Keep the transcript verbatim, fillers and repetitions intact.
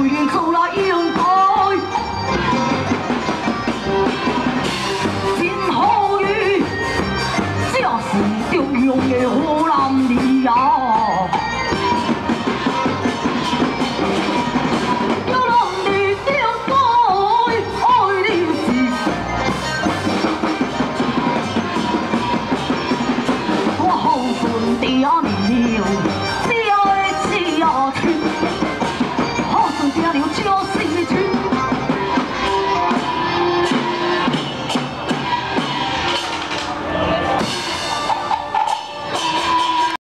为恁做来应该。真好运，这是中庸的好男儿啊！有人你应该爱你是，我好顺地啊牛。 好顺听牛叫声。